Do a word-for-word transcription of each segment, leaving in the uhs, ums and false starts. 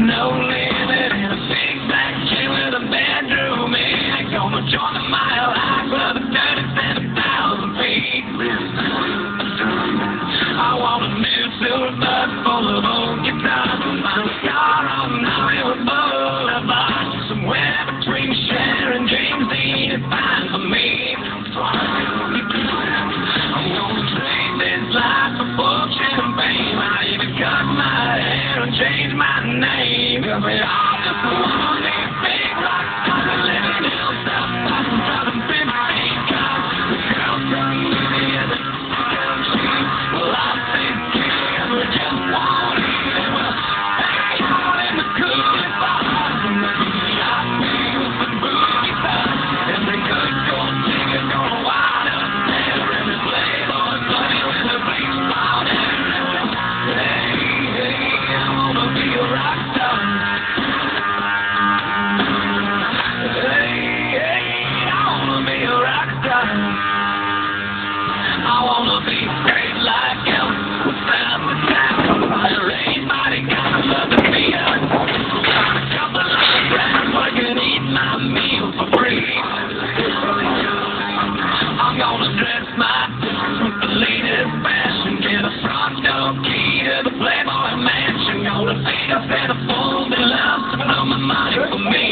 no limit in a big black chain with a bedroom in. Gonna join the Mile High Club at thirty-seven thousand feet. I want a new silver bus full of old guitars and my car on Hollywood Boulevard. Somewhere between Cher and James Dean is fine for me. I'm gonna trade this life for fortune and fame. I even cut my hair and change my name. Cause we all just want these big rock stars living in hilltops, passing driving fifteen cars. The girls from Louisiana, come cheap. Well, I think kids we just want it. Well, hang out in the coolest bars in the V I P with some boogie stars. Every good gold digger's gonna wind up there. Every playboy bunny with a bleach blonde hair. Hey, hey, I wanna be a rock star. Hey, hey, I wanna be a rock star. I wanna be great like Elvis without the town. There ain't nobody got love to be on. A couple of friends I can eat my meal for free. I'm gonna dress my dudes with the latest fashion. Get a front door key to the Playboy Mansion. Gonna feed a set of fools that love to blow my money for me.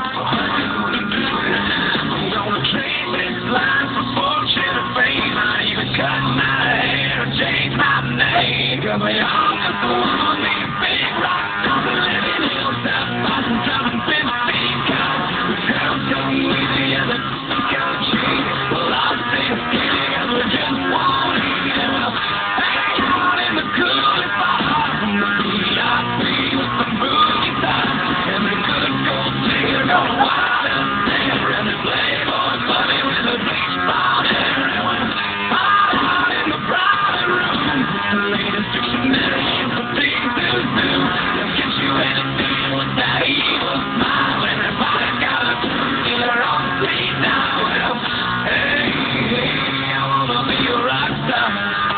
I'm gonna trade this life for fortune and fame. I even cut my hair and change my name. Cause we all just want these big rock stars living in hilltops, passing driving fifteen cars. The girls come easy and the come cheap. Well, I'll stay skinny cause we just want it. Well, hang out in the coolest bars in the V I P with some boogie stars. Every good gold digger gonna wind up there. Every playboy bunny with a bleach blonde hair. And when hot out in the private room, the latest dictionary is the thing to do. They'll get you anything with that evil smile. Everybody's got a dealer on speed now. Well, hey, hey, I wanna be a rock star.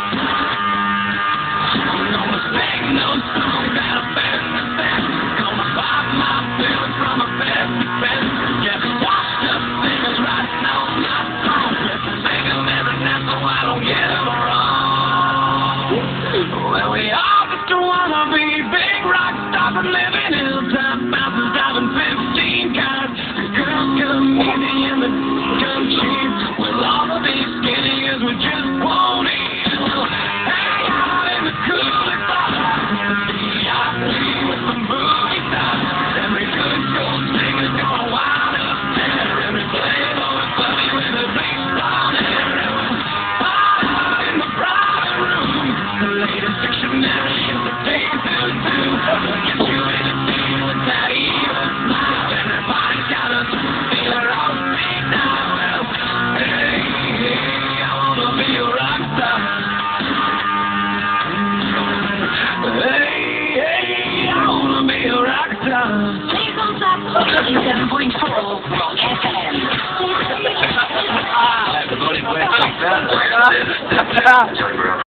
I'm gonna sing those songs out of best to best. Gonna buy my feelings from a best to best. Yeah, washed up singers writing on my songs. Let's sing them every night so I don't get them wrong. Well, we all just wanna be big rock stars and live in hilltop mountains driving fifteen cars. The girls come easy and the come cheap. We'll all be skinny cause we just want it. Well, hang out in the coolest bars in the V I P with some boogie stars. Every good gold digger's gonna wind up there. Every playboy bunny with a bleach blonde hair. And we're hot out in the private room. The latest dictionary is the thing to do. They'll get you anything with that evil smile. Everybody's got a dealer on speed now. Well, hey, hey, I wanna be a rock star. Hey, hey, I wanna be a rock star. Please don't stop. eighty-seven point four Rock F M. Ah, everybody,